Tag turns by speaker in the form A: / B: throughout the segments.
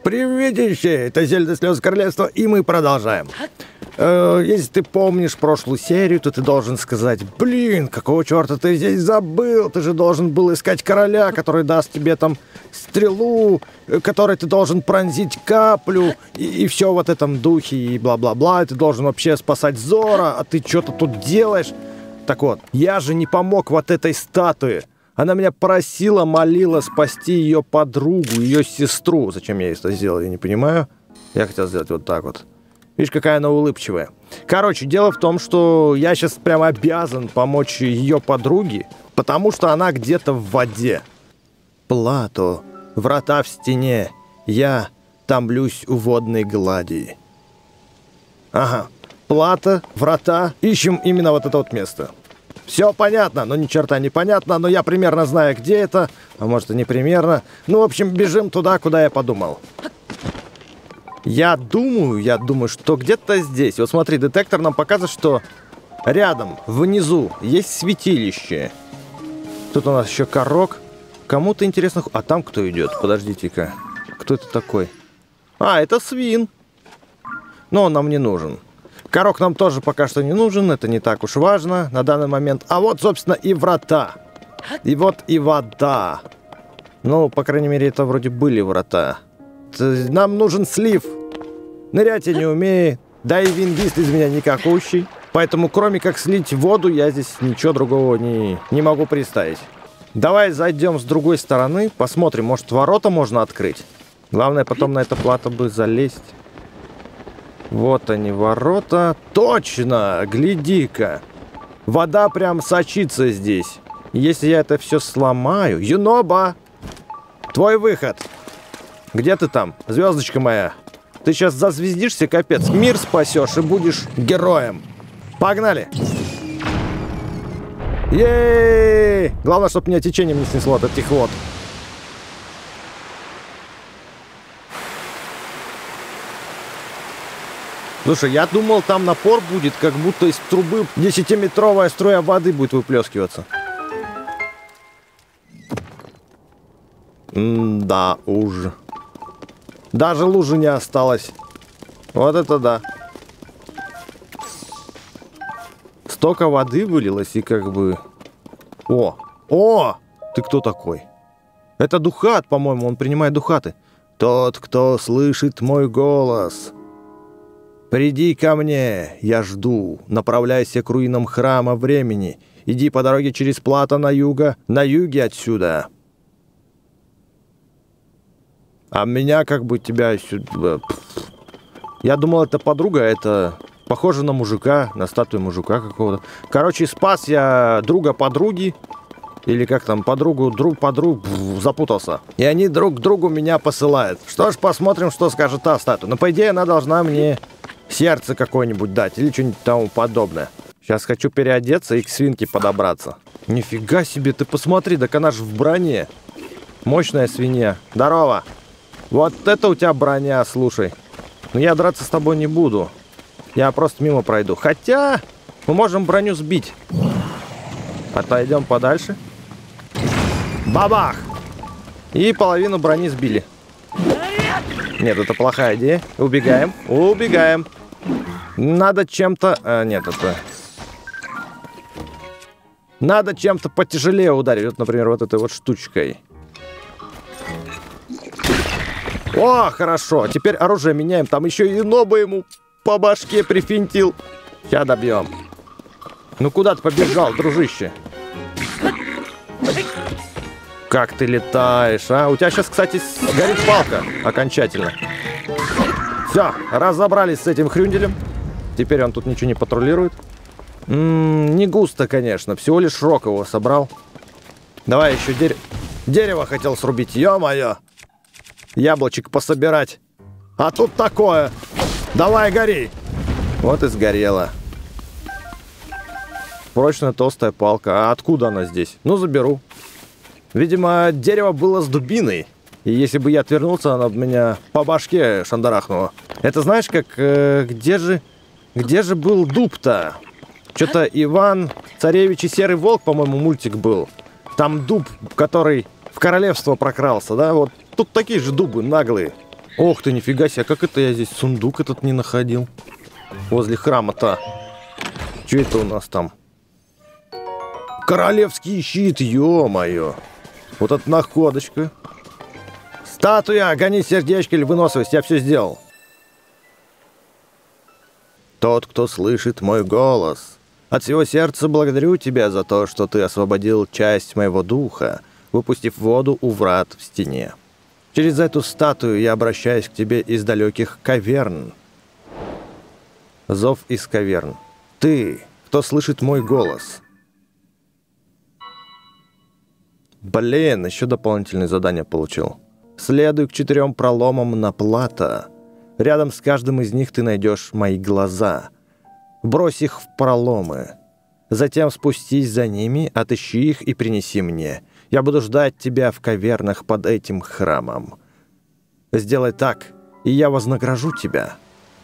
A: Привидище! Это Зельда Слезы Королевства, и мы продолжаем. Если ты помнишь прошлую серию, то ты должен сказать: блин, какого черта ты здесь забыл? Ты же должен был искать короля, который даст тебе там стрелу, которой ты должен пронзить каплю, и все в этом духе, и бла-бла-бла. И ты должен вообще спасать Зора, а ты что-то тут делаешь. Так вот, я же не помог вот этой статуе. Она меня просила, молила спасти ее подругу, ее сестру. Зачем я это сделал, я не понимаю. Я хотел сделать вот так вот. Видишь, какая она улыбчивая. Короче, дело в том, что я сейчас прямо обязан помочь ее подруге, потому что она где-то в воде. Плато, врата в стене, я томлюсь у водной глади. Ага, Плато, врата, ищем именно вот это вот место. Все понятно, но ни черта не понятно, но я примерно знаю, где это, а может и не примерно. Ну, в общем, бежим туда, куда я подумал. Я думаю, что где-то здесь. Вот смотри, детектор нам показывает, что рядом, внизу, есть святилище. Тут у нас еще Корок. Кому-то интересно... А там кто идет? Подождите-ка. Кто это такой? А, это свин. Но он нам не нужен. Корок нам тоже пока что не нужен, это не так уж важно на данный момент. А вот, собственно, и врата. И вот и вода. Ну, по крайней мере, это вроде были врата. Нам нужен слив. Нырять я не умею. Да и вингист из меня никакущий. Поэтому, кроме как слить воду, я здесь ничего другого не могу представить. Давай зайдем с другой стороны, посмотрим, может, ворота можно открыть. Главное, потом на это плато бы залезть. Вот они, ворота. Точно! Гляди-ка! Вода прям сочится здесь. Если я это все сломаю... Юноба! Твой выход! Где ты там, звездочка моя? Ты сейчас зазвездишься, капец. Мир спасешь и будешь героем. Погнали! Ей! Главное, чтобы меня течением не снесло от этих вод. Слушай, я думал, там напор будет, как будто из трубы 10-метровая струя воды будет выплескиваться. Да уж. Даже лужи не осталось. Вот это да. Столько воды вылилось и как бы... О! Ты кто такой? Это Духат, по-моему, он принимает Духаты. Тот, кто слышит мой голос. Приди ко мне, я жду. Направляйся к руинам храма времени. Иди по дороге через плато на юге отсюда. А меня как бы тебя сюда... Я думал, это подруга, это похоже на мужика, на статую мужика какого-то. Короче, спас я друга подруги. Или как там, подругу, друг подруг, запутался. И они друг к другу меня посылают. Что ж, посмотрим, что скажет та статуя. Но, по идее, она должна мне сердце какое-нибудь дать или что-нибудь тому подобное. Сейчас хочу переодеться и к свинке подобраться. Нифига себе, ты посмотри, так она же в броне. Мощная свинья. Здорово. Вот это у тебя броня, слушай. Но я драться с тобой не буду. Я просто мимо пройду. Хотя мы можем броню сбить. Отойдем подальше. Бабах! И половину брони сбили. Нет, это плохая идея. Убегаем. Убегаем. Надо чем-то... нет, это... Надо чем-то потяжелее ударить. Вот, например, вот этой вот штучкой. О, хорошо. Теперь оружие меняем. Там еще и Ноба ему по башке прифинтил. Сейчас добьем. Ну куда ты побежал, дружище? Как ты летаешь, а? У тебя сейчас, кстати, горит палка окончательно. Все, разобрались с этим хрюнделем. Теперь он тут ничего не патрулирует. Не густо, конечно. Всего лишь рог его собрал. Давай еще дерево хотел срубить. Ё-моё. Яблочек пособирать. А тут такое. Давай, гори. Вот и сгорело. Прочная толстая палка. А откуда она здесь? Ну, заберу. Видимо, дерево было с дубиной. И если бы я отвернулся, она бы меня по башке шандарахнула. Это знаешь, как... Где же был дуб-то? Что-то Иван Царевич и Серый Волк, по-моему, мультик был. Там дуб, который в королевство прокрался, да? Вот тут такие же дубы наглые. Ох ты, нифига себе, как это я здесь сундук этот не находил? Возле храма-то. Что это у нас там? Королевский щит, ё-моё. Вот это находочка. Статуя, гони сердечко или выносливость, я все сделал. Тот, кто слышит мой голос. От всего сердца благодарю тебя за то, что ты освободил часть моего духа, выпустив воду у врат в стене. Через эту статую я обращаюсь к тебе из далеких каверн. Зов из каверн. Ты, кто слышит мой голос. Блин, еще дополнительные задания получил. Следуй к 4 проломам на плато. Рядом с каждым из них ты найдешь мои глаза. Брось их в проломы. Затем спустись за ними, отыщи их и принеси мне. Я буду ждать тебя в кавернах под этим храмом. Сделай так, и я вознагражу тебя.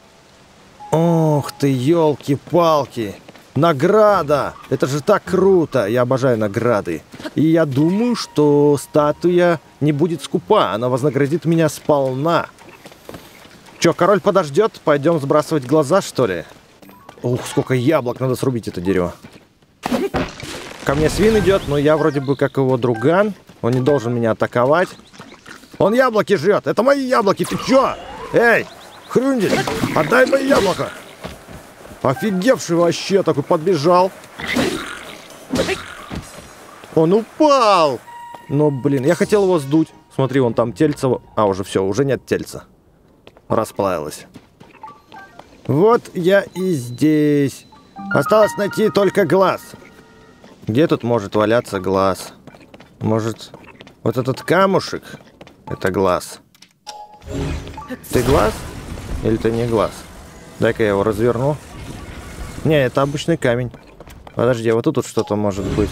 A: Ох ты, елки-палки! Награда! Это же так круто! Я обожаю награды. И я думаю, что статуя не будет скупа. Она вознаградит меня сполна. Че, король подождет? Пойдем сбрасывать глаза, что ли? Ух, сколько яблок, надо срубить это дерево. Ко мне свин идет, но я вроде бы как его друган. Он не должен меня атаковать. Он яблоки жрет. Это мои яблоки. Ты че? Эй, хрюндель, отдай мои яблоко. Офигевший вообще, такой подбежал. Он упал. Ну, блин, я хотел его сдуть. Смотри, вон там тельце. А, уже все, уже нет тельца. Расплавилось. Вот я и здесь. Осталось найти только глаз. Где тут может валяться глаз? Может, вот этот камушек? Это глаз. Ты глаз? Или ты не глаз? Дай-ка я его разверну. Не, это обычный камень. Подожди, вот тут что-то может быть.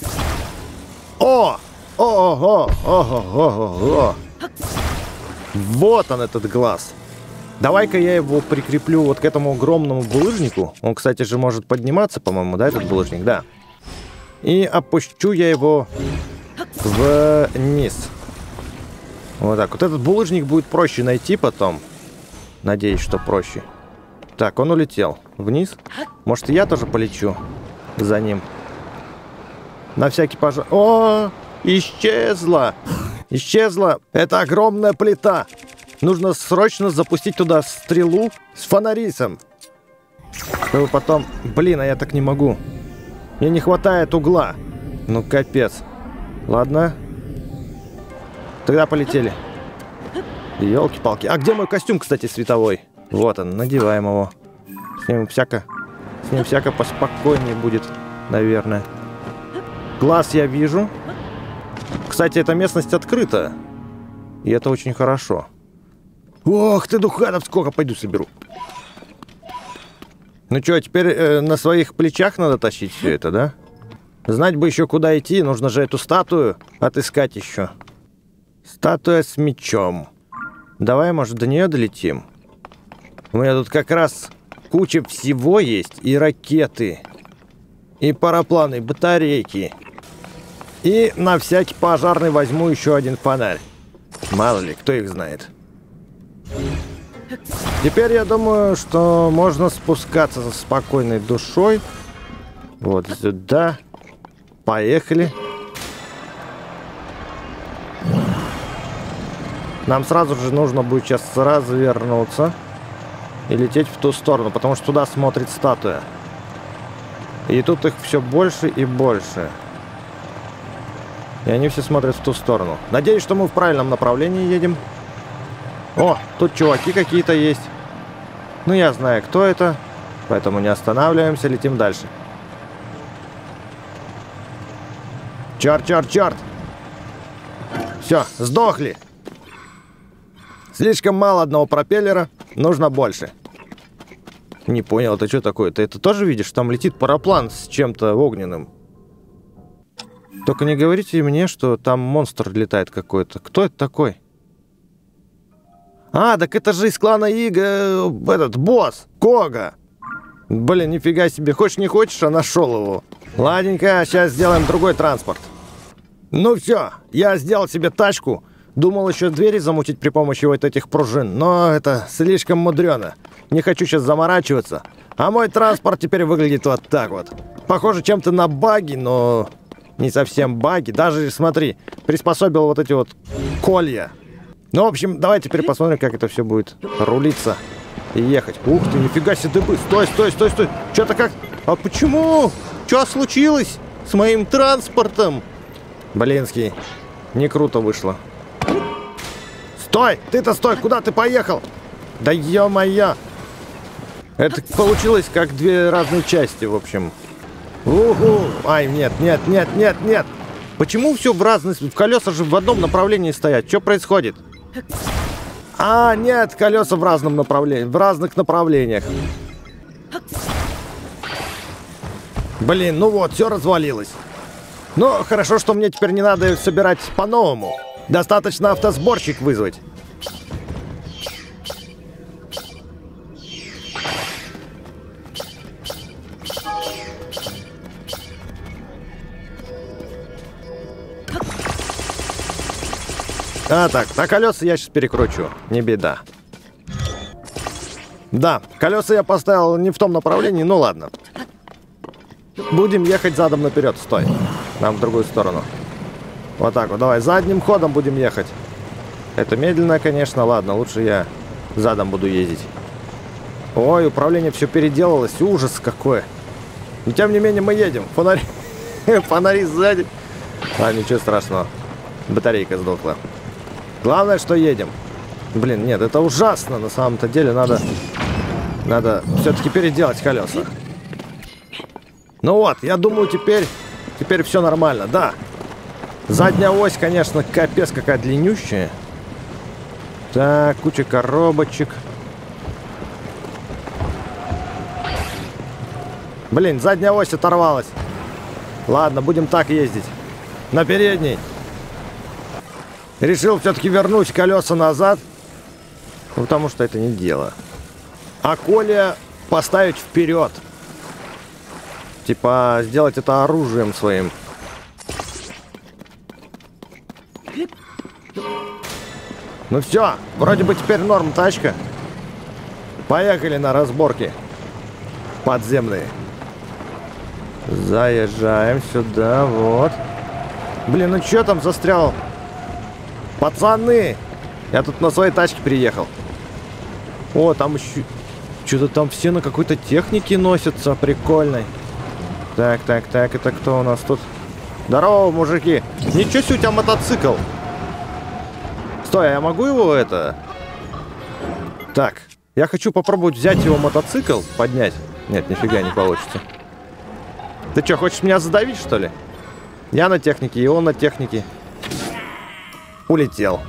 A: О! Ого! Ого! Вот он, этот глаз. Давай-ка я его прикреплю вот к этому огромному булыжнику. Он, кстати же, может подниматься, по-моему, да, этот булыжник? Да. И опущу я его вниз. Вот так. Вот этот булыжник будет проще найти потом. Надеюсь, что проще. Так, он улетел вниз. Может, и я тоже полечу за ним. На всякий пожар... О! Исчезла! Исчезла! Это огромная плита! Нужно срочно запустить туда стрелу с фонарисом. Чтобы потом... Блин, а я так не могу. Мне не хватает угла. Ну, капец. Ладно. Тогда полетели. Ёлки-палки. А где мой костюм, кстати, световой? Вот он, надеваем его. С ним всяко поспокойнее будет, наверное. Глаз я вижу. Кстати, эта местность открыта. И это очень хорошо. Ох ты, духанов, сколько пойду соберу. Ну что, теперь на своих плечах надо тащить все это, да? Знать бы еще, куда идти. Нужно же эту статую отыскать еще. Статуя с мечом. Давай, может, до нее долетим? У меня тут как раз куча всего есть. И ракеты, и парапланы, и батарейки. И на всякий пожарный возьму еще один фонарь. Мало ли, кто их знает. Теперь я думаю, что можно спускаться со спокойной душой. Вот сюда. Поехали. Нам сразу же нужно будет сейчас развернуться и лететь в ту сторону, потому что туда смотрит статуя. И тут их все больше и больше. И они все смотрят в ту сторону. Надеюсь, что мы в правильном направлении едем. О, тут чуваки какие-то есть. Ну, я знаю, кто это. Поэтому не останавливаемся, летим дальше. Черт, черт, черт! Все, сдохли. Слишком мало одного пропеллера. Нужно больше. Не понял, это что такое? Ты это тоже видишь? Там летит параплан с чем-то огненным. Только не говорите мне, что там монстр летает какой-то. Кто это такой? А, так это же из клана Ига, этот босс, Кога. Блин, нифига себе. Хочешь не хочешь, а нашел его. Ладненько, сейчас сделаем другой транспорт. Ну все, я сделал себе тачку. Думал еще двери замутить при помощи вот этих пружин, но это слишком мудрено. Не хочу сейчас заморачиваться. А мой транспорт теперь выглядит вот так вот. Похоже чем-то на баги, но не совсем баги. Даже, смотри, приспособил вот эти вот колья. Ну, в общем, давай теперь посмотрим, как это все будет рулиться и ехать. Ух ты, нифига себе дыбы. Стой, стой, стой, стой. Что-то как... А почему? Что случилось с моим транспортом? Блинский, не круто вышло. Стой! Ты-то стой! Куда ты поехал? Да ё-моё! Это получилось как две разные части, в общем. Уху! Ай, нет, нет, нет, нет, нет! Почему все в разные... Колеса же в одном направлении стоят. Что происходит? А, нет, колеса в разном направлении. В разных направлениях. Блин, ну вот, все развалилось. Но хорошо, что мне теперь не надо собирать по-новому. Достаточно автосборщик вызвать. А так, на колеса я сейчас перекручу. Не беда. Да, колеса я поставил не в том направлении, ну ладно. Будем ехать задом наперед. Стой. Нам в другую сторону. Вот так вот, давай, задним ходом будем ехать. Это медленно, конечно, ладно, лучше я задом буду ездить. Ой, управление все переделалось, ужас какой. Но тем не менее мы едем. Фонари, фонари сзади. А, ничего страшного. Батарейка сдохла. Главное, что едем. Блин, нет, это ужасно. На самом-то деле надо все-таки переделать колеса. Ну вот, я думаю, теперь все нормально, да. Задняя ось, конечно, капец какая длиннющая. Так, куча коробочек. Блин, задняя ось оторвалась. Ладно, будем так ездить. На передней. Решил все-таки вернуть колеса назад. Потому что это не дело. А коле поставить вперед. Типа, сделать это оружием своим. Ну все, вроде бы теперь норм тачка. Поехали на разборки подземные. Заезжаем сюда, вот. Блин, ну что там застрял? Пацаны! Я тут на своей тачке приехал. О, там еще... Что-то там все на какой-то технике носятся, прикольной. Так, так, так, это кто у нас тут? Здорово, мужики! Ничего себе, у тебя мотоцикл! Стой, а я могу его это... Так, я хочу попробовать взять его мотоцикл, поднять. Нет, нифига не получится. Ты что, хочешь меня задавить, что ли? Я на технике, и он на технике. Улетел.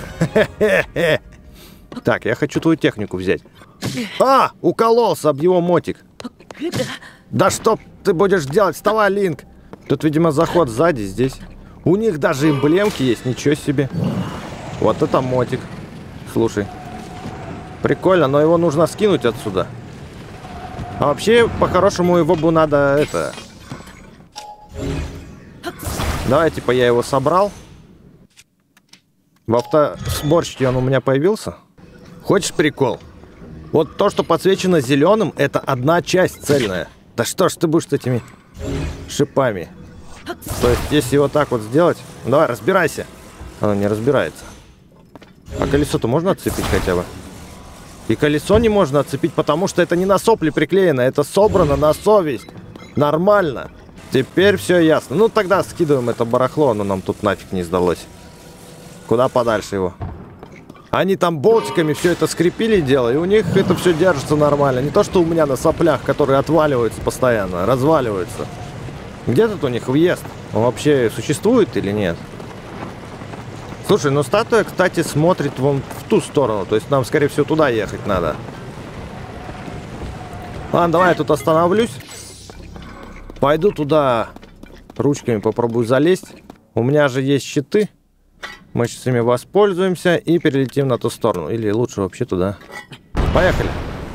A: Так, я хочу твою технику взять. А, укололся об его мотик. Да что ты будешь делать? Вставай, Линк. Тут, видимо, заход сзади, здесь. У них даже эмблемки есть, ничего себе. Вот это мотик. Слушай. Прикольно, но его нужно скинуть отсюда. А вообще, по-хорошему, его бы надо это... Давай, типа, я его собрал. В автосборщике он у меня появился. Хочешь прикол? Вот то, что подсвечено зеленым, это одна часть цельная. Да что ж ты будешь с этими шипами? То есть, если вот так вот сделать... Давай, разбирайся. Оно не разбирается. А колесо-то можно отцепить хотя бы? И колесо не можно отцепить, потому что это не на сопли приклеено. Это собрано на совесть. Нормально. Теперь все ясно. Ну, тогда скидываем это барахло. Оно нам тут нафиг не сдалось. Куда подальше его? Они там болтиками все это скрепили дело, и у них это все держится нормально. Не то, что у меня на соплях, которые отваливаются постоянно, разваливаются. Где тут у них въезд? Он вообще существует или нет? Слушай, ну статуя, кстати, смотрит вон в ту сторону. То есть нам, скорее всего, туда ехать надо. Ладно, давай я тут остановлюсь. Пойду туда ручками попробую залезть. У меня же есть щиты. Мы сейчас ими воспользуемся и перелетим на ту сторону. Или лучше вообще туда. Поехали.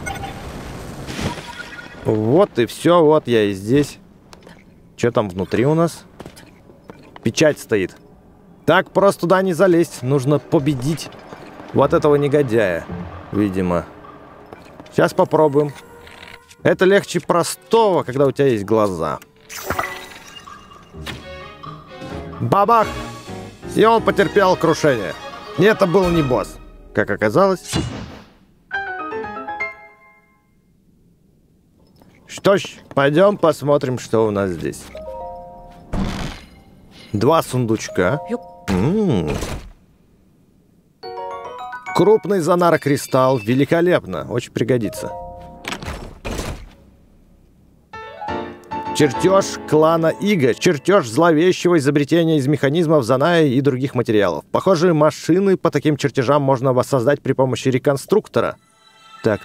A: Вот и все. Вот я и здесь. Что там внутри у нас? Печать стоит. Так просто туда не залезть. Нужно победить вот этого негодяя, видимо. Сейчас попробуем. Это легче простого, когда у тебя есть глаза. Бабах! И он потерпел крушение. И это был не босс, как оказалось. Что ж, пойдем посмотрим, что у нас здесь. 2 сундучка. Крупный занарокристалл. Великолепно. Очень пригодится. Чертеж клана Ига. Чертеж зловещего изобретения из механизмов Заная и других материалов. Похоже, машины по таким чертежам можно воссоздать при помощи реконструктора. Так.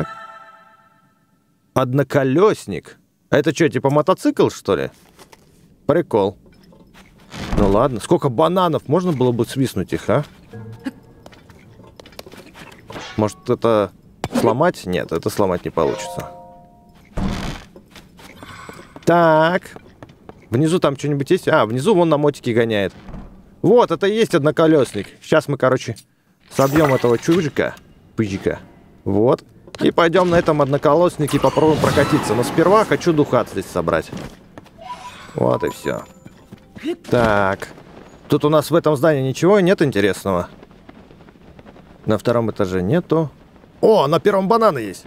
A: Одноколесник. Это что, типа мотоцикл, что ли? Прикол. Ну ладно. Сколько бананов? Можно было бы свистнуть их, а? Может, это сломать? Нет, это сломать не получится. Так. Внизу там что-нибудь есть? А, внизу вон на мотике гоняет. Вот, это и есть одноколесник. Сейчас мы, короче, собьем этого чужика. Пыжика. Вот. И пойдем на этом одноколеснике и попробуем прокатиться. Но сперва хочу духат здесь собрать. Вот и все. Так. Тут у нас в этом здании ничего нет интересного. На 2-м этаже нету. О, на 1-м бананы есть.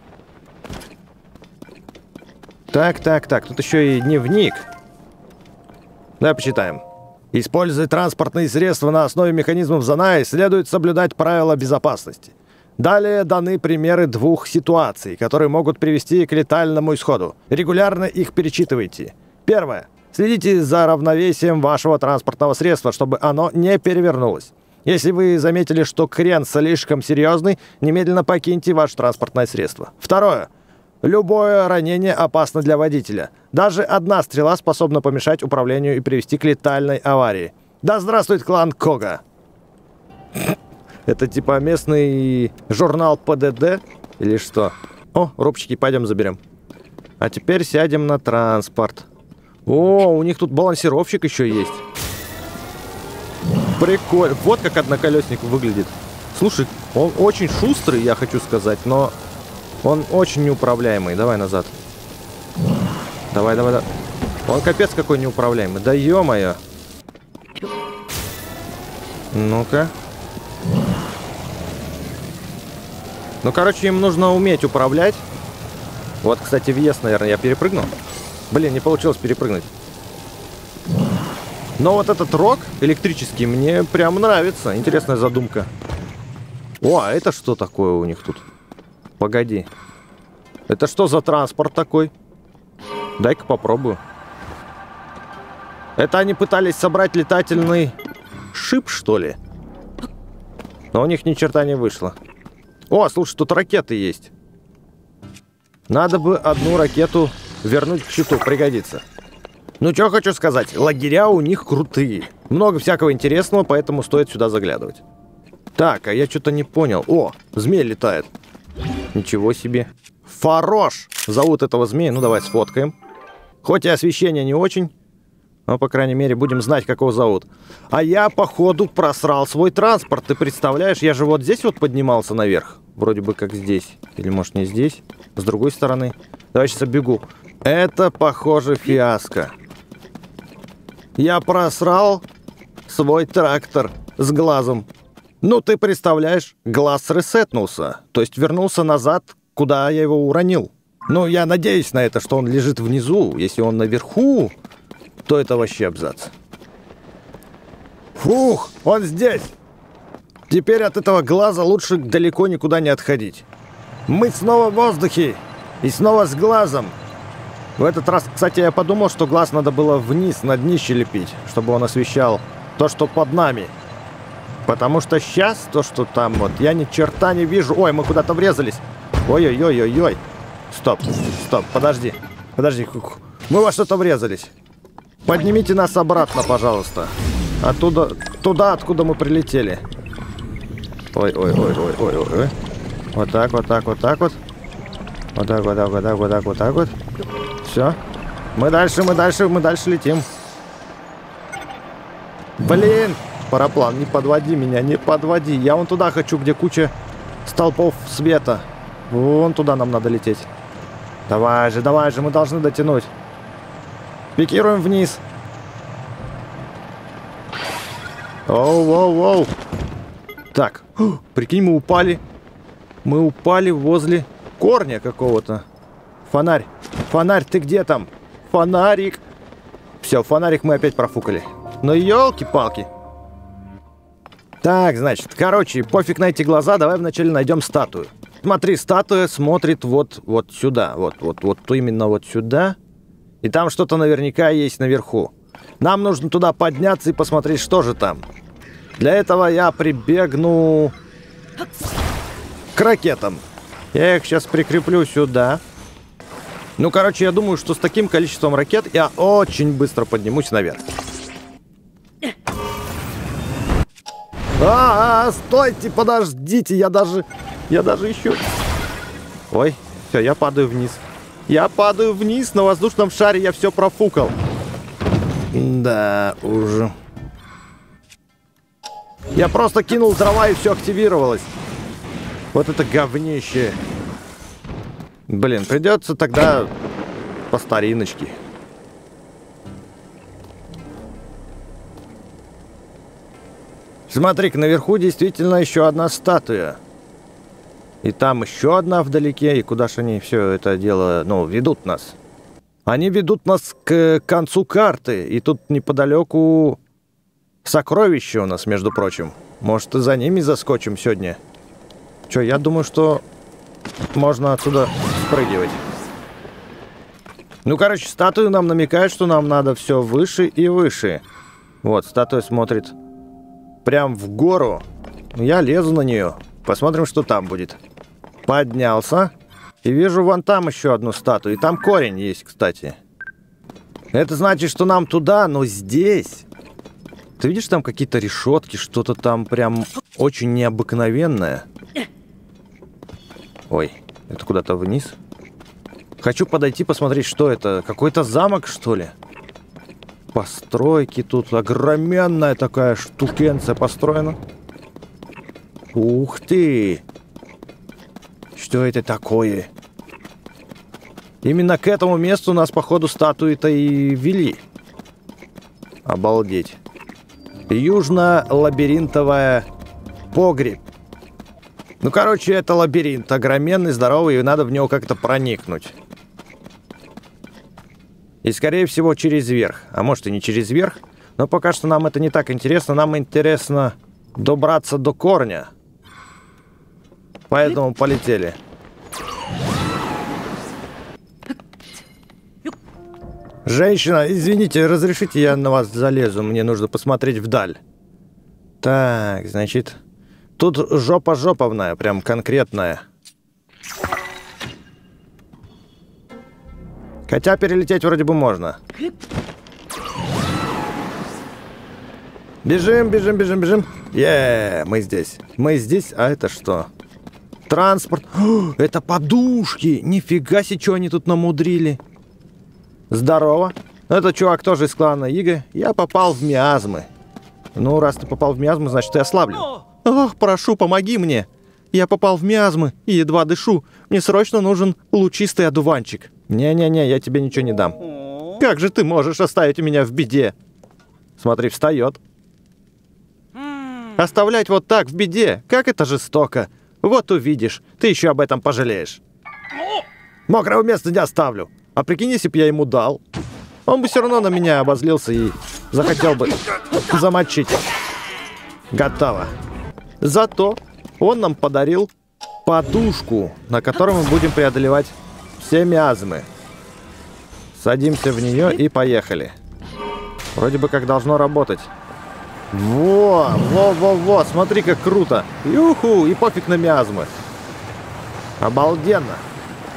A: Так. Тут еще и дневник. Давай почитаем. Используя транспортные средства на основе механизмов Заная, следует соблюдать правила безопасности. Далее даны примеры 2 ситуаций, которые могут привести к летальному исходу. Регулярно их перечитывайте. Первое. Следите за равновесием вашего транспортного средства, чтобы оно не перевернулось. Если вы заметили, что крен слишком серьезный, немедленно покиньте ваше транспортное средство. Второе. Любое ранение опасно для водителя. Даже одна стрела способна помешать управлению и привести к летальной аварии. Да здравствует клан Кога! Это типа местный журнал ПДД или что? О, рубчики, пойдем заберем. А теперь сядем на транспорт. О, у них тут балансировщик еще есть. Прикольно. Вот как одноколесник выглядит. Слушай, он очень шустрый, я хочу сказать, но он очень неуправляемый. Давай назад. Давай. Он капец какой неуправляемый. Да ё-моё. Ну-ка. Ну, короче, им нужно уметь управлять. Вот, кстати, въезд, наверное, я перепрыгнул. Блин, не получилось перепрыгнуть. Но вот этот рог электрический мне прям нравится. Интересная задумка. О, а это что такое у них тут? Погоди. Это что за транспорт такой? Дай-ка попробую. Это они пытались собрать летательный шип, что ли? Но у них ни черта не вышло. О, слушай, тут ракеты есть. Надо бы одну ракету вернуть к щиту, пригодится. Ну, что хочу сказать, лагеря у них крутые. Много всякого интересного, поэтому стоит сюда заглядывать. Так, а я что-то не понял. О, змей летает. Ничего себе. Фарош зовут этого змея. Ну, давай сфоткаем. Хоть и освещение не очень, но, по крайней мере, будем знать, как его зовут. А я, походу, просрал свой транспорт. Ты представляешь, я же вот здесь вот поднимался наверх. Вроде бы как здесь. Или, может, не здесь. С другой стороны. Давай сейчас оббегу. Это, похоже, фиаско. Я просрал свой трактор с глазом. Ну, ты представляешь, глаз ресетнулся. То есть вернулся назад, куда я его уронил. Ну, я надеюсь на это, что он лежит внизу. Если он наверху, то это вообще абзац. Фух, он здесь. Теперь от этого глаза лучше далеко никуда не отходить. Мы снова в воздухе. И снова с глазом. В этот раз, кстати, я подумал, что глаз надо было вниз, на днище лепить, чтобы он освещал то, что под нами. Потому что сейчас то, что там вот, я ни черта не вижу. Ой, мы куда-то врезались. Ой-ой-ой-ой-ой. Стоп, подожди. Мы во что-то врезались. Поднимите нас обратно, пожалуйста. Оттуда, туда, откуда мы прилетели. Ой-ой-ой-ой-ой-ой. Вот так вот. Вот так. Все. Мы дальше летим. Блин, Параплан, не подводи меня, не подводи. Я вон туда хочу, где куча столпов света. Вон туда нам надо лететь. Давай же, мы должны дотянуть. Пикируем вниз. Оу. Так, прикинь, мы упали. Мы упали возле корня какого-то. Фонарь, ты где там? Фонарик. Все, фонарик мы опять профукали. Ну елки-палки. Так, значит, короче, пофиг на эти глаза, давай вначале найдем статую. Смотри, статуя смотрит вот сюда, вот именно вот сюда. И там что-то наверняка есть наверху. Нам нужно туда подняться и посмотреть, что же там. Для этого я прибегну к ракетам. Я их сейчас прикреплю сюда. Ну, короче, я думаю, что с таким количеством ракет я очень быстро поднимусь наверх. Стойте, подождите, я даже еще... Ой, все, я падаю вниз. Я падаю вниз, на воздушном шаре я все профукал. Да, уже. Я просто кинул дрова, и все активировалось. Вот это говнище. Блин, придется тогда по стариночке. Смотри-ка, наверху действительно еще одна статуя. И там еще одна вдалеке. И куда же они все это дело, ведут нас? Они ведут нас к концу карты. И тут неподалеку сокровища у нас, между прочим. Может, и за ними заскочим сегодня? Че, я думаю, что можно отсюда спрыгивать. Ну, короче, статуя нам намекает, что нам надо все выше и выше. Вот, статуя смотрит прям в гору. Я лезу на нее. Посмотрим, что там будет. Поднялся. И вижу вон там еще одну статую. И там корень есть, кстати. Это значит, что нам туда, но здесь... Ты видишь, там какие-то решетки, что-то там прям очень необыкновенное. Ой, это куда-то вниз. Хочу подойти, посмотреть, что это. Какой-то замок, что ли? Постройки тут. Огроменная такая штукенция построена. Ух ты! Что это такое? Именно к этому месту нас, походу, статуи-то и вели. Обалдеть. Южно-лабиринтовая погреб. Ну, короче, это лабиринт огроменный, здоровый, и надо в него как-то проникнуть. И, скорее всего, через верх. А может, и не через верх. Но пока что нам это не так интересно. Нам интересно добраться до корня. Поэтому полетели. Женщина, извините, разрешите, я на вас залезу. Мне нужно посмотреть вдаль. Так, значит... Тут жопа жоповная, прям конкретная. Хотя перелететь вроде бы можно. Бежим. Мы здесь. А это что? Транспорт. О, это подушки. Нифига себе, что они тут намудрили. Здорово. Это чувак тоже из клана Ига. Я попал в миазмы. Ну, раз ты попал в миазмы, значит, ты ослаблен. Ох, прошу, помоги мне. Я попал в миазмы и едва дышу. Мне срочно нужен лучистый одуванчик. Не-не-не, я тебе ничего не дам. Как же ты можешь оставить меня в беде? Смотри, встает. Оставлять вот так в беде? Как это жестоко. Вот увидишь, ты еще об этом пожалеешь. Мокрого места не оставлю. А прикинь, если бы я ему дал. Он бы все равно на меня обозлился и захотел бы замочить. Готово. Зато он нам подарил подушку, на которой мы будем преодолевать все миазмы. Садимся в нее и поехали. Вроде бы как должно работать. Во, смотри, как круто. Юху, и пофиг на миазмы. Обалденно.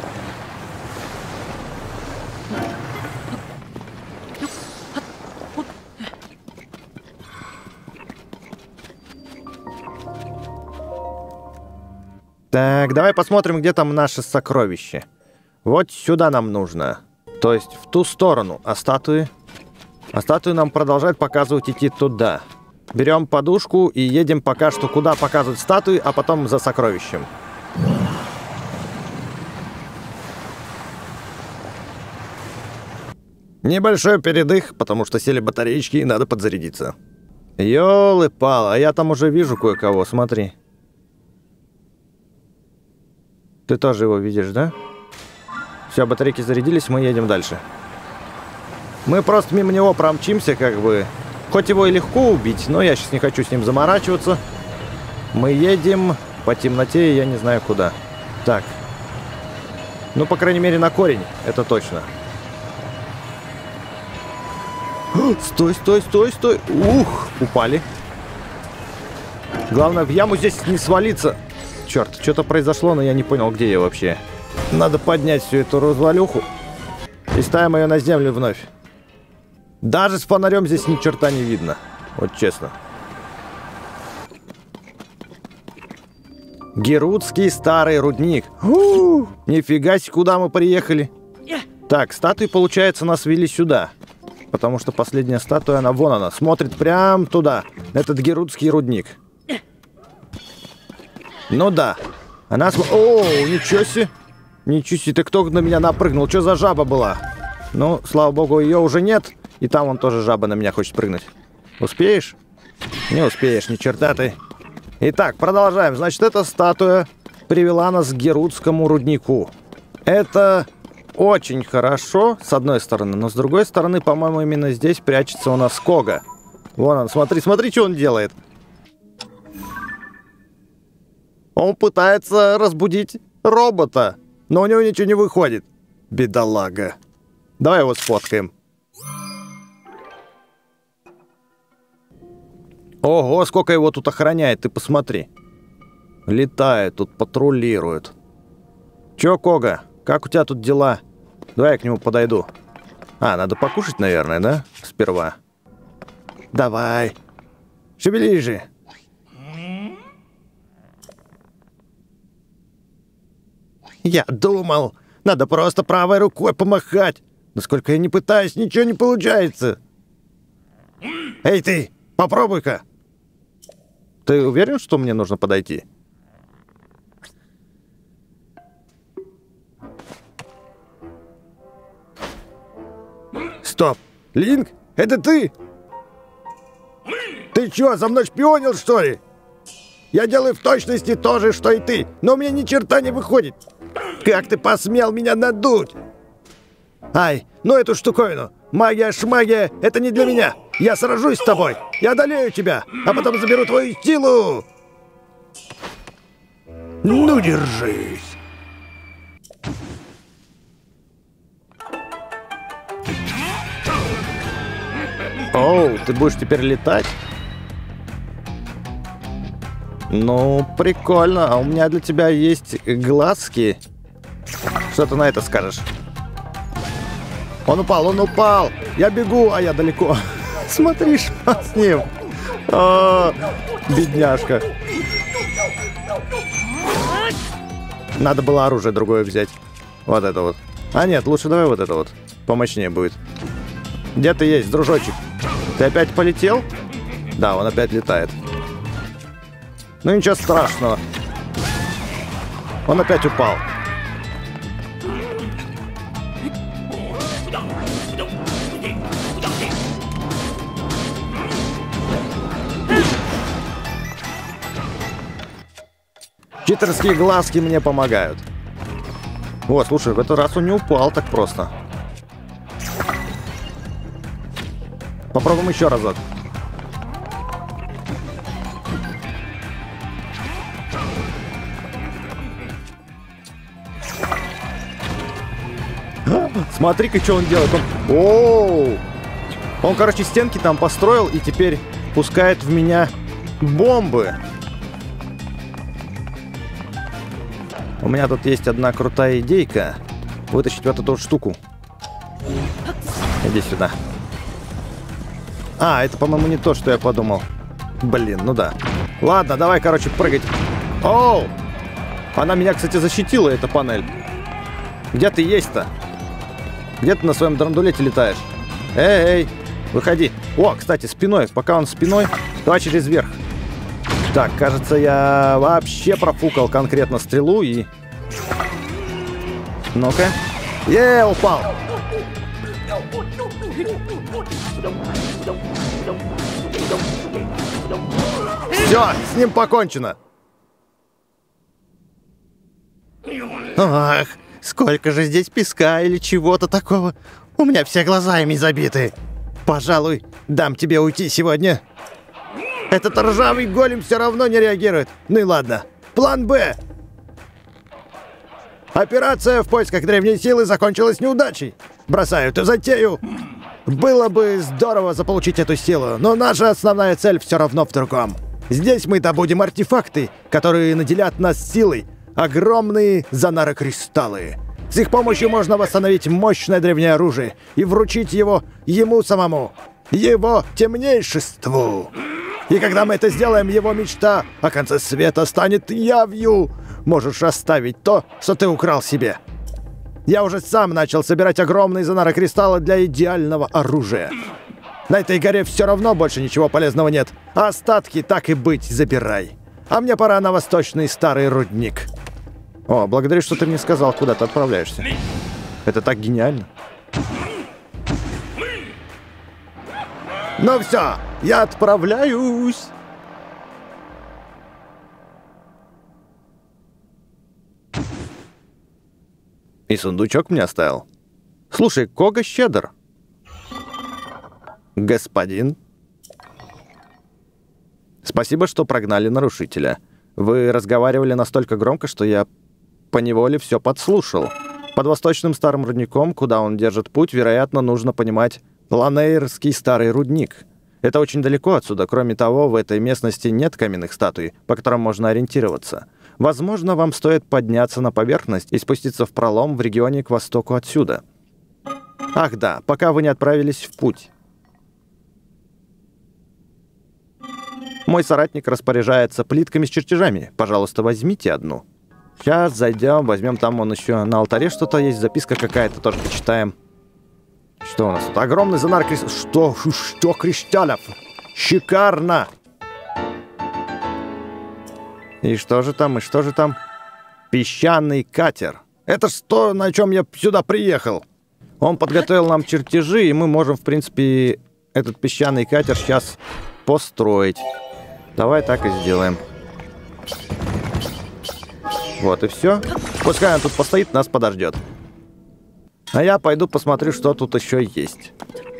A: Так, давай посмотрим, где там наше сокровище. Вот сюда нам нужно. То есть в ту сторону. А статуи? А статуи нам продолжают показывать идти туда. Берем подушку и едем пока что куда показывают статуи, а потом за сокровищем. Небольшой передых, потому что сели батареечки и надо подзарядиться. Ёлы-палы, а я там уже вижу кое-кого, смотри. Ты тоже его видишь, да? Все, батарейки зарядились, мы едем дальше. Мы просто мимо него промчимся, как бы. Хоть его и легко убить, но я сейчас не хочу с ним заморачиваться. Мы едем по темноте, я не знаю куда. Так. Ну, по крайней мере, на корень, это точно. Стой, стой, стой, стой. Ух, упали. Главное, в яму здесь не свалиться. Черт, что-то произошло, но я не понял, где я вообще. Надо поднять всю эту развалюху и ставим ее на землю вновь. Даже с фонарем здесь ни черта не видно. Вот честно. Герутский старый рудник. Нифига себе, куда мы приехали. Так, статуи, получается, нас вели сюда. Потому что последняя статуя, она вон она, смотрит прям туда. Этот герутский рудник. Ну да. Она О, ничего себе. Ничего себе, ты кто на меня напрыгнул? Что за жаба была? Ну, слава богу, ее уже нет. И там вон тоже жаба на меня хочет прыгнуть. Успеешь? Не успеешь, ни черта ты. Итак, продолжаем. Значит, эта статуя привела нас к герутскому руднику. Это очень хорошо, с одной стороны. Но с другой стороны, по-моему, именно здесь прячется у нас Кога. Вон он, смотри, смотри, что он делает. Он пытается разбудить робота. Но у него ничего не выходит. Бедолага. Давай его сфоткаем. Ого, сколько его тут охраняет, ты посмотри. Летает тут, патрулирует. Чё, Кога, как у тебя тут дела? Давай я к нему подойду. А, надо покушать, наверное, да? Сперва. Давай. Шевелись же. Я думал, надо просто правой рукой помахать. Но сколько я не пытаюсь, ничего не получается. Эй ты, попробуй-ка. Ты уверен, что мне нужно подойти? Стоп! Линк, это ты? Ты чё, за мной шпионил, что ли? Я делаю в точности то же, что и ты, но у меня ни черта не выходит. Как ты посмел меня надуть? Ай, ну эту штуковину. Магия-шмагия, это не для меня. Я сражусь с тобой. Я одолею тебя, а потом заберу твою силу. Ну, держись. Оу, ты будешь теперь летать? Ну, прикольно. А у меня для тебя есть глазки. Что ты на это скажешь? Он упал, он упал. Я бегу, а я далеко. Смотри, что с ним. О, бедняжка. Надо было оружие другое взять. Вот это вот. А нет, лучше давай вот это вот. Помощнее будет. Где ты есть, дружочек? Ты опять полетел? Да, он опять летает. Ну ничего страшного. Он опять упал. Читерские глазки мне помогают. Вот, слушай, в этот раз он не упал так просто. Попробуем еще разок. Смотри-ка, что он делает. Оу! Он, короче, стенки там построил и теперь пускает в меня бомбы. У меня тут есть одна крутая идейка. Вытащить вот эту штуку. Иди сюда. А, это, по-моему, не то, что я подумал. Блин, ну да. Ладно, давай, короче, прыгать. Оу! Она меня, кстати, защитила, эта панель. Где ты есть-то? Где ты на своем драндулете летаешь? Эй, выходи. О, кстати, спиной. Пока он спиной, Давай через верх. Так, кажется, я вообще профукал конкретно стрелу и... Ну-ка. Упал. Все, с ним покончено. Ах, сколько же здесь песка или чего-то такого. У меня все глаза ими забиты. Пожалуй, дам тебе уйти сегодня. Этот ржавый голем все равно не реагирует. Ну и ладно. План «Б». Операция в поисках древней силы закончилась неудачей. Бросаю эту затею. Было бы здорово заполучить эту силу, но наша основная цель все равно в другом. Здесь мы добудем артефакты, которые наделят нас силой. Огромные занарокристаллы. С их помощью можно восстановить мощное древнее оружие и вручить его ему самому. Его темнейшеству. И когда мы это сделаем, его мечта о конце света станет явью. Можешь оставить то, что ты украл себе. Я уже сам начал собирать огромные занарокристаллы для идеального оружия. На этой горе все равно больше ничего полезного нет. А остатки, так и быть, забирай. А мне пора на восточный старый рудник. О, благодарю, что ты мне сказал, куда ты отправляешься. Это так гениально. Ну все, я отправляюсь. И сундучок мне оставил. Слушай, Кога щедр. Господин. Спасибо, что прогнали нарушителя. Вы разговаривали настолько громко, что я поневоле все подслушал. Под восточным старым рудником, куда он держит путь, вероятно, нужно понимать Ланейрский старый рудник. Это очень далеко отсюда. Кроме того, в этой местности нет каменных статуй, по которым можно ориентироваться. Возможно, вам стоит подняться на поверхность и спуститься в пролом в регионе к востоку отсюда. Ах да, пока вы не отправились в путь. Мой соратник распоряжается плитками с чертежами. Пожалуйста, возьмите одну. Сейчас зайдем, возьмем, там он еще на алтаре что-то есть, записка какая-то, тоже почитаем. Что у нас тут? Огромный занар кристаллов. Что кристаллов? Шикарно! И что же там, Песчаный катер. Это ж то, на чем я сюда приехал. Он подготовил нам чертежи, и мы можем, в принципе, этот песчаный катер сейчас построить. Давай так и сделаем. Вот и все. Пускай он тут постоит, нас подождет. А я пойду посмотрю, что тут еще есть.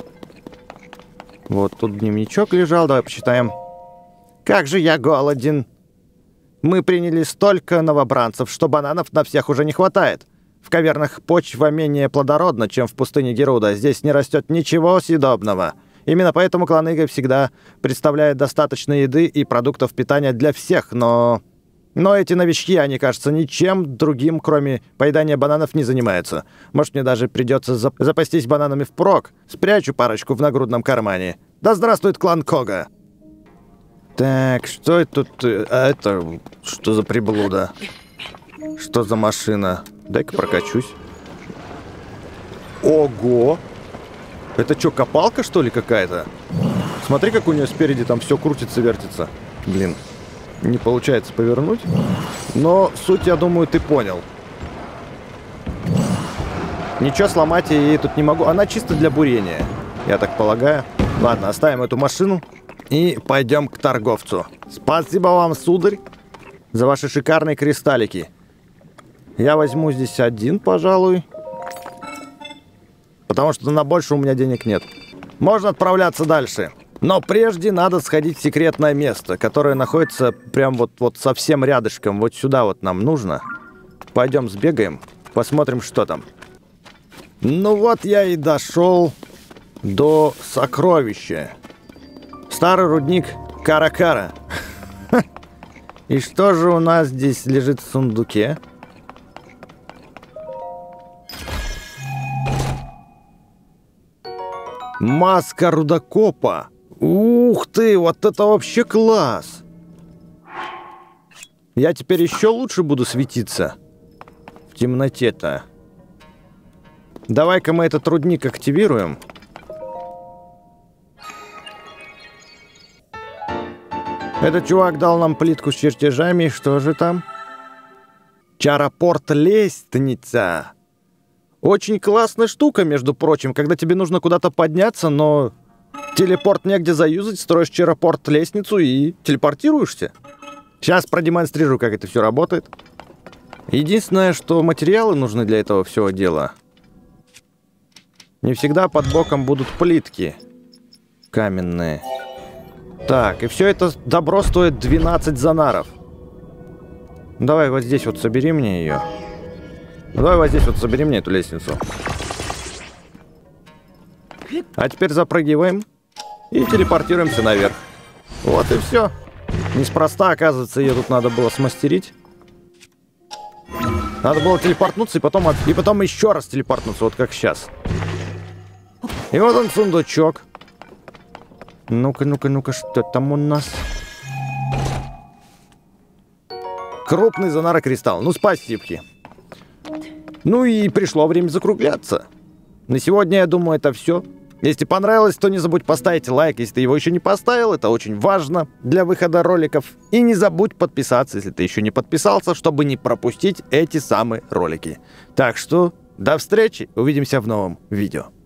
A: Вот тут дневничок лежал, давай почитаем. Как же я голоден. Мы приняли столько новобранцев, что бананов на всех уже не хватает. В кавернах почва менее плодородна, чем в пустыне Геруда. Здесь не растет ничего съедобного. Именно поэтому клан Иго всегда представляет достаточно еды и продуктов питания для всех, но эти новички, они, кажется, ничем другим, кроме поедания бананов, не занимаются. Может, мне даже придется запастись бананами впрок. Спрячу парочку в нагрудном кармане. Да здравствует клан Кога! Так, что это тут? А это что за приблуда? Что за машина? Дай-ка прокачусь. Ого! Это что, копалка, что ли, какая-то? Смотри, как у нее спереди там все крутится, вертится. Блин, не получается повернуть. Но суть, я думаю, ты понял. Ничего сломать я ей тут не могу. Она чисто для бурения, я так полагаю. Ладно, оставим эту машину и пойдем к торговцу. Спасибо вам, сударь, за ваши шикарные кристаллики. Я возьму здесь один, пожалуй. Потому что на больше у меня денег нет. Можно отправляться дальше. Но прежде надо сходить в секретное место, которое находится прям вот совсем рядышком. Вот сюда вот нам нужно. Пойдем сбегаем, посмотрим, что там. Ну вот я и дошел до сокровища. Старый рудник Кара-Кара. И что же у нас здесь лежит в сундуке? Маска рудокопа. Ух ты, вот это вообще класс. Я теперь еще лучше буду светиться в темноте-то. Давай-ка мы этот рудник активируем. Этот чувак дал нам плитку с чертежами. Что же там? Чарапорт-лестница. Очень классная штука, между прочим, когда тебе нужно куда-то подняться, но телепорт негде заюзать, строишь чарапорт-лестницу и телепортируешься. Сейчас продемонстрирую, как это все работает. Единственное, что материалы нужны для этого всего дела. Не всегда под боком будут плитки каменные. Так, и все это добро стоит 12 занаров. Давай вот здесь вот собери мне ее. Давай вот здесь вот собери мне эту лестницу. А теперь запрыгиваем и телепортируемся наверх. Вот и все. Неспроста, оказывается, ее тут надо было смастерить. Надо было телепортнуться и потом еще раз телепортнуться, вот как сейчас. И вот он, сундучок. Ну-ка, ну-ка, ну-ка, что там у нас? Крупный занарокристалл. Ну, спасибо. Ну и пришло время закругляться. На сегодня, я думаю, это все. Если понравилось, то не забудь поставить лайк, если ты его еще не поставил. Это очень важно для выхода роликов. И не забудь подписаться, если ты еще не подписался, чтобы не пропустить эти самые ролики. Так что до встречи. Увидимся в новом видео.